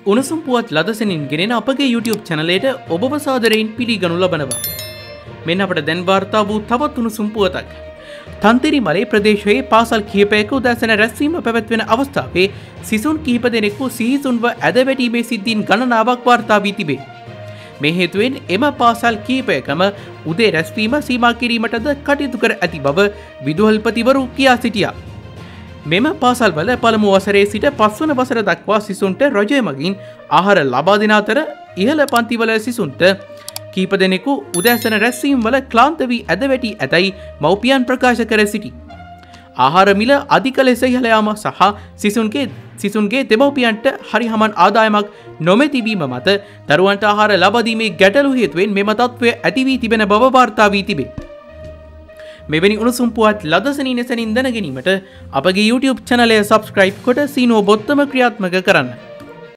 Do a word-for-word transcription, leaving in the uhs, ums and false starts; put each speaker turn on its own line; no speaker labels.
උණුසුම් පුවත් ලදසනින් ගෙනෙන අපගේ YouTube චැනලයට ඔබව සාදරයෙන් පිළිගනු ලබනවා. මෙන්න අපට දැන් වාර්තා වූ තවත් උණුසුම් පුවතක්. තන්තිරි මලේ ප්‍රදේශයේ පාසල් කිහිපයක උදැසන රැස්වීම පැවැත්වෙන අවස්ථාවේ සිසුන් කිහිප දෙනෙකු සිහිසුන්ව ඇද වැටීමේ සිද්ධීන් ගණනාවක් වාර්තා වී තිබේ. මේ හේතුවෙන් එම පාසල් කිහිපයකම උදේ රැස්වීම සීමා කිරීමටද කටයුතු කර ඇති බව විදුහල්පතිවරු කියා සිටියා. මෙම පාසල්වල පළමු වසරේ සිට පස්වන වසර දක්වා සිසුන්ට රජය මගින් ආහාර ලබා දෙන අතර ඉහළ පන්තිවල සිසුන්ට කීප දෙනෙකු උදෑසන රැස්වීම් වල ක්ලාන්ත වී ඇද වැටි ඇතැයි මව්පියන් ප්‍රකාශ කර සිටි. ආහාර මිල අධික ලෙස ඉහළ යාම සහ සිසුන්ගේ සිසුන්ගේ දෙමව්පියන්ට හරිහමන් ආදායමක් නොමැතිවීම මත දරුවන්ට ආහාර ලබා දීමේ ගැටලු හේතුවෙන් මෙම තත්ත්වය ඇති වී තිබෙන බව වාර්තා වී තිබේ. මෙවැනි උණුසුම් පුවත් ලදසනින් එසනින් දැන ගැනීමට අපගේ YouTube චැනලය සබ්ස්ක්‍රයිබ් කොට සීනුව බොත්තම ක්‍රියාත්මක කරන්න.